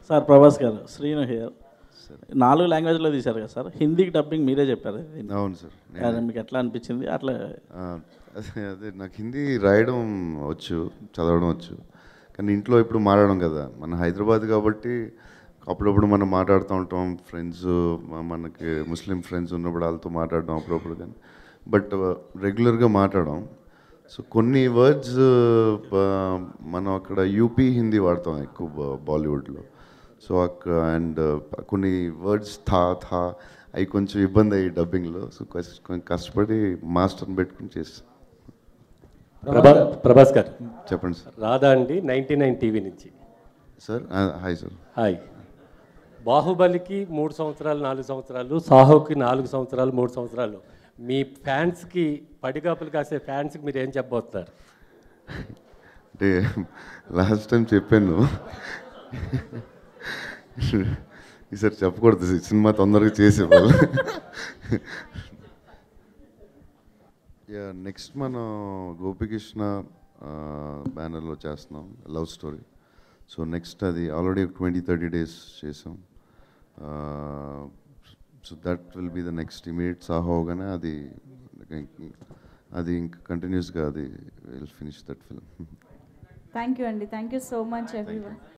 Sir Prabhas గారు, Srinu here. 4 లాంగ్వేజ్లో తీశారు కదా సార్, హిందీకి డబ్బింగ్ మీరే చెప్పారు. అవును సార్. అది మీకు ఎట్లా అనిపించింది? అట్లా అదే నాకు హిందీ రాయడం వచ్చు, చదవడం వచ్చు, కానీ ఇంట్లో ఇప్పుడు మాట్లాడడం కదా, మన హైదరాబాద్ కాబట్టి అప్పుడప్పుడు మనం మాట్లాడుతూ ఉంటాం. ఫ్రెండ్స్, మనకి ముస్లిం ఫ్రెండ్స్ ఉన్నప్పుడు వాళ్ళతో మాట్లాడడం అప్పుడప్పుడు, కానీ బట్ రెగ్యులర్గా మాట్లాడడం. సో కొన్ని వర్డ్స్ మనం అక్కడ యూపీ హిందీ వాడతాం ఎక్కువ బాలీవుడ్లో. సో అండ్ కొన్ని వర్డ్స్ థా అవి కొంచెం ఇబ్బంది అయ్యి డబ్బింగ్లో. సో కొంచెం కష్టపడి మాస్టర్ని పెట్టుకుని చేస్తాం. ప్రభాస్ గారు చెప్పండి సార్. రాధా అండి, 99 టీవీ నుంచి. Sir hi sir. హాయ్. బాహుబలికి 3 సంవత్సరాలు 4 సంవత్సరాలు, సాహోకి 4 సంవత్సరాలు 3 సంవత్సరాలు. మీ ఫ్యాన్స్కి, పడిగాపులు కాసే ఫ్యాన్స్కి మీరు ఏం చెప్పబోతున్నారు? అంటే లాస్ట్ టైం చెప్పాను, ఈసారి చెప్పకూడదు, సినిమా తొందరగా చేసేవాళ్ళు. నెక్స్ట్ మనం గోపికృష్ణ బ్యానర్లో చేస్తున్నాం లవ్ స్టోరీ. సో నెక్స్ట్ అది ఆల్రెడీ 20-30 days చేసాం. So that will be the next immediate. Saaho అవగానే అది ఇంకా కంటిన్యూస్గా అది will finish that film. Thank you అండి. Thank you so much everyone.